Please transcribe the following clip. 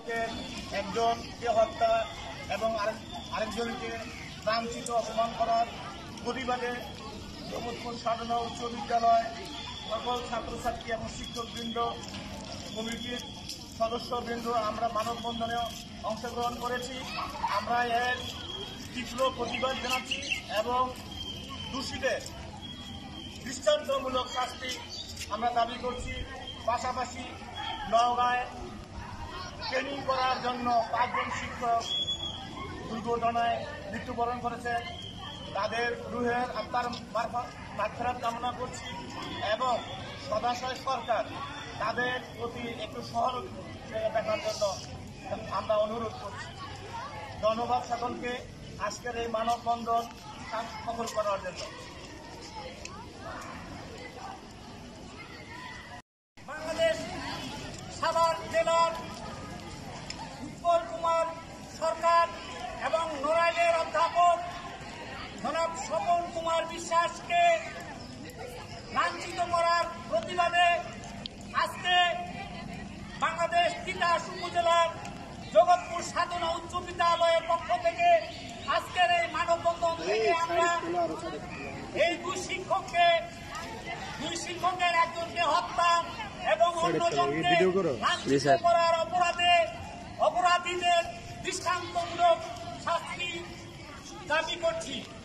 একজনকে হত্যা এবং আরেকজনকে লাঞ্ছিত অপমান করার প্রতিবাদে জগৎপুর সাধনা উচ্চ বিদ্যালয় সকল ছাত্রছাত্রী এবং শিক্ষকবৃন্দ, কমিটির সদস্যবৃন্দ আমরা মানববন্ধনে অংশগ্রহণ করেছি। আমরা এর তীব্র প্রতিবাদ জানাচ্ছি এবং দোষীদের দৃষ্টান্তমূলক শাস্তি আমরা দাবি করছি। পাশাপাশি নওগাঁয় ট্রেনিং করার জন্য 5 জন শিক্ষক দুর্ঘটনায় মৃত্যুবরণ করেছে, তাদের রুহের আত্মার মাগফিরাত কামনা করছি এবং সদাশয় সরকার তাদের প্রতি একটু সহজ দেখার জন্য আমরা অনুরোধ করছি। ধন্যবাদ সকলকে আজকের এই মানববন্ধন সফল করার জন্য। বাংলাদেশ সাভার জেলার উৎপল কুমার সরকার এবং নড়াইলের অধ্যাপক জনাব স্বপন কুমার বিশ্বাসকে লাঞ্ছিত করার প্রতিবাদে আজকে বাংলাদেশ তিতাস উপজেলার জগৎপুর সাধনা উচ্চ বিদ্যালয়ের পক্ষ থেকে আজকের এই মানববন্ধন থেকে আমরা এই দুই শিক্ষকের একজনকে হত্যা এবং অন্যজনকে লাঞ্ছিত করার অপরাধীদের দৃষ্টান্তমূলক শাস্তি দাবি করছি।